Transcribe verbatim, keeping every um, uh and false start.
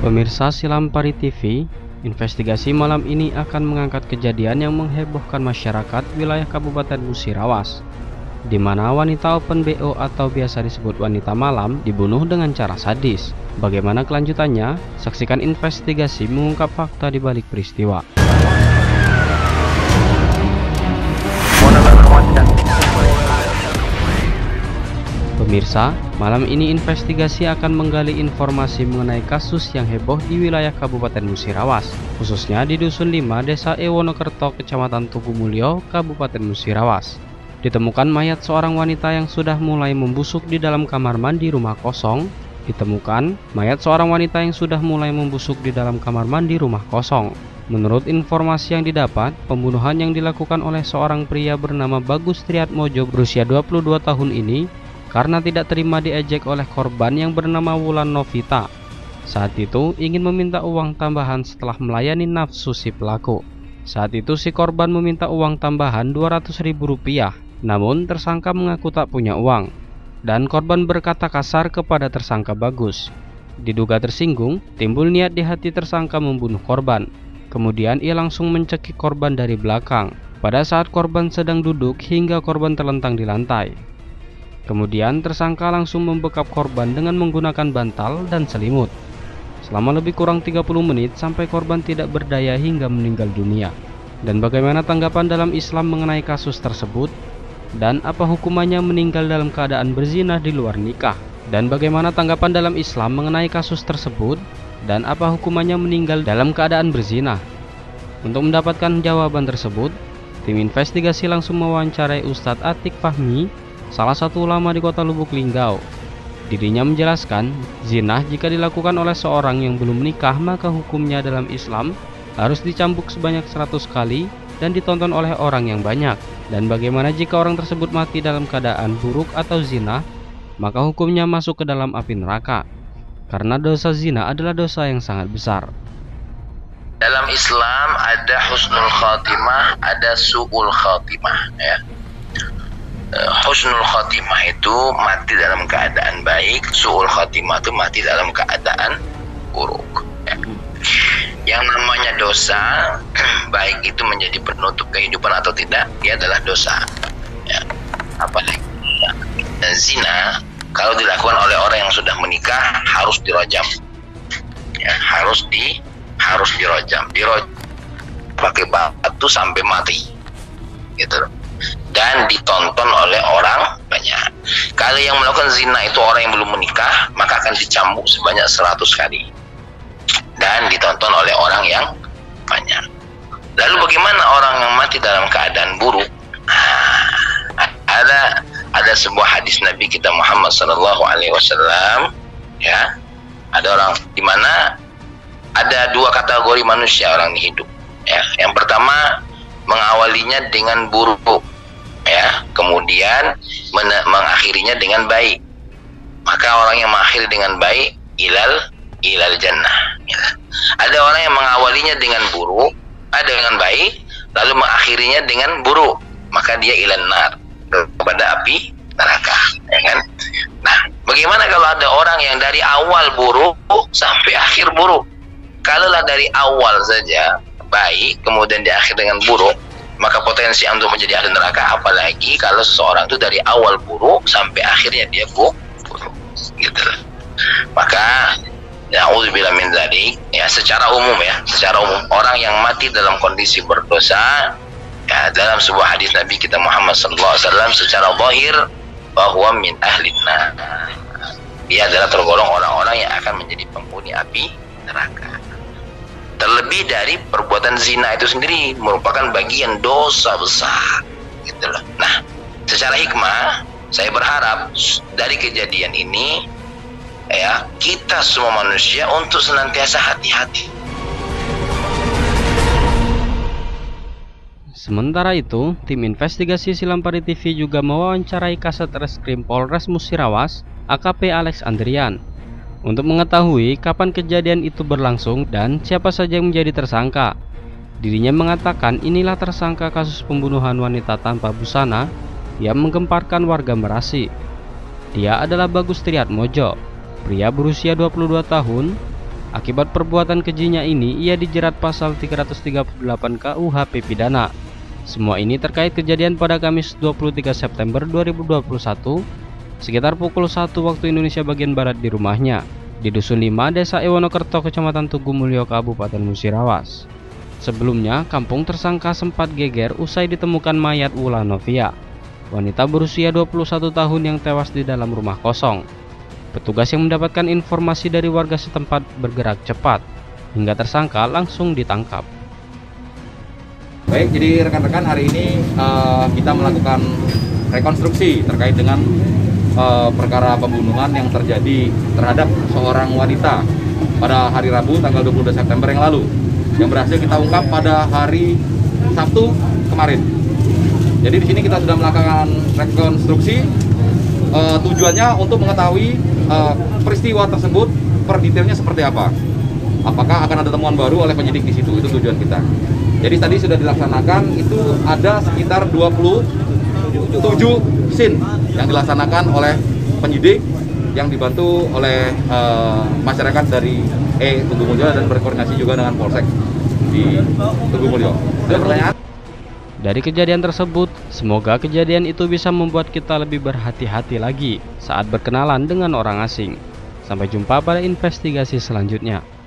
Pemirsa Silampari T V, investigasi malam ini akan mengangkat kejadian yang menghebohkan masyarakat wilayah Kabupaten Musirawas, di mana wanita open B O atau biasa disebut wanita malam dibunuh dengan cara sadis. Bagaimana kelanjutannya? Saksikan investigasi mengungkap fakta di balik peristiwa. Pemirsa, malam ini investigasi akan menggali informasi mengenai kasus yang heboh di wilayah Kabupaten Musirawas, khususnya di Dusun lima, Desa Ewonokerto, Kecamatan Tugumulyo, Kabupaten Musirawas. Ditemukan mayat seorang wanita yang sudah mulai membusuk di dalam kamar mandi rumah kosong. Ditemukan mayat seorang wanita yang sudah mulai membusuk di dalam kamar mandi rumah kosong. Menurut informasi yang didapat, pembunuhan yang dilakukan oleh seorang pria bernama Bagus Triatmojo berusia dua puluh dua tahun ini karena tidak terima diejek oleh korban yang bernama Wulan Novita. Saat itu ingin meminta uang tambahan setelah melayani nafsu si pelaku. Saat itu si korban meminta uang tambahan dua ratus ribu rupiah, namun tersangka mengaku tak punya uang, dan korban berkata kasar kepada tersangka Bagus. Diduga tersinggung, timbul niat di hati tersangka membunuh korban. Kemudian ia langsung mencekik korban dari belakang pada saat korban sedang duduk hingga korban terlentang di lantai. Kemudian tersangka langsung membekap korban dengan menggunakan bantal dan selimut selama lebih kurang tiga puluh menit sampai korban tidak berdaya hingga meninggal dunia. Dan bagaimana tanggapan dalam Islam mengenai kasus tersebut? Dan apa hukumannya meninggal dalam keadaan berzina di luar nikah? Dan bagaimana tanggapan dalam Islam mengenai kasus tersebut? Dan apa hukumannya meninggal dalam keadaan berzina? Untuk mendapatkan jawaban tersebut, tim investigasi langsung mewawancarai Ustadz Atik Fahmi, salah satu ulama di kota Lubuk Linggau. Dirinya menjelaskan, zina jika dilakukan oleh seorang yang belum menikah maka hukumnya dalam Islam harus dicambuk sebanyak seratus kali dan ditonton oleh orang yang banyak. Dan bagaimana jika orang tersebut mati dalam keadaan buruk atau zina, maka hukumnya masuk ke dalam api neraka, karena dosa zina adalah dosa yang sangat besar. Dalam Islam ada husnul khatimah, ada su'ul khatimah, ya. Husnul khatimah itu mati dalam keadaan baik, su'ul khatimah itu mati dalam keadaan buruk, ya. Yang namanya dosa, baik itu menjadi penutup kehidupan atau tidak, dia adalah dosa, ya. Apalagi ya, zina kalau dilakukan oleh orang yang sudah menikah harus dirajam, ya, harus di harus dirajam, dirajam pakai batu sampai mati, gitu, dan ditonton oleh orang banyak. Kalau yang melakukan zina itu orang yang belum menikah, maka akan dicambuk sebanyak seratus kali dan ditonton oleh orang yang banyak. Lalu bagaimana orang yang mati dalam keadaan buruk? Nah, ada ada sebuah hadis Nabi kita Muhammad Sallallahu Alaihi Wasallam, ya, ada orang di mana ada dua kategori manusia orang ini hidup, ya. Yang pertama mengawalinya dengan buruk, ya, kemudian mengakhirinya dengan baik. Maka orang yang mengakhiri dengan baik ilal ilal jannah, ya. Ada orang yang mengawalinya dengan buruk, ada dengan baik, lalu mengakhirinya dengan buruk, maka dia ilan nar, kepada api neraka, ya kan? Nah, bagaimana kalau ada orang yang dari awal buruk sampai akhir buruk? Kalaulah dari awal saja baik, kemudian di akhir dengan buruk, maka potensi untuk menjadi ahli neraka. Apalagi kalau seseorang itu dari awal buruk sampai akhirnya dia buruk, gitu. Maka na'udzubillah min dzalik, ya, secara umum ya, secara umum orang yang mati dalam kondisi berdosa, ya, dalam sebuah hadis Nabi kita Muhammad sallallahu alaihi wasallam secara zahir bahwa min ahlin nar, dia adalah tergolong orang-orang yang akan menjadi penghuni api neraka. Terlebih dari perbuatan zina itu sendiri merupakan bagian dosa besar, gitu loh. Nah, secara hikmah saya berharap dari kejadian ini, ya, kita semua manusia untuk senantiasa hati-hati. Sementara itu, tim investigasi Silampari T V juga mewawancarai Kasat Reskrim Polres Musirawas, A K P Alex Andrian, untuk mengetahui kapan kejadian itu berlangsung dan siapa saja yang menjadi tersangka. Dirinya mengatakan inilah tersangka kasus pembunuhan wanita tanpa busana yang menggemparkan warga Merasi. Dia adalah Bagus Triatmojo, pria berusia dua puluh dua tahun Akibat perbuatan kejinya ini, ia dijerat pasal tiga ratus tiga puluh delapan K U H P pidana. Semua ini terkait kejadian pada Kamis dua puluh tiga September dua ribu dua puluh satu, sekitar pukul satu waktu Indonesia bagian Barat di rumahnya, di Dusun lima, Desa Ewonokerto, Kecamatan Tugu Mulyo, Kabupaten Musirawas. Sebelumnya, kampung tersangka sempat geger usai ditemukan mayat Wulan Novia, wanita berusia dua puluh satu tahun yang tewas di dalam rumah kosong. Petugas yang mendapatkan informasi dari warga setempat bergerak cepat, hingga tersangka langsung ditangkap. Baik, jadi rekan-rekan, hari ini uh, kita melakukan rekonstruksi terkait dengan uh, perkara pembunuhan yang terjadi terhadap seorang wanita pada hari Rabu tanggal dua puluh dua September yang lalu, yang berhasil kita ungkap pada hari Sabtu kemarin. Jadi di sini kita sudah melakukan rekonstruksi, uh, tujuannya untuk mengetahui uh, peristiwa tersebut per detailnya seperti apa. Apakah akan ada temuan baru oleh penyidik di situ? Itu tujuan kita. Jadi tadi sudah dilaksanakan, itu ada sekitar dua puluh tujuh scene yang dilaksanakan oleh penyidik yang dibantu oleh uh, masyarakat dari E Tugu Mulyo dan berkoordinasi juga dengan Polsek di Tugu Mulyo. Ada pertanyaan? Dari kejadian tersebut, semoga kejadian itu bisa membuat kita lebih berhati-hati lagi saat berkenalan dengan orang asing. Sampai jumpa pada investigasi selanjutnya.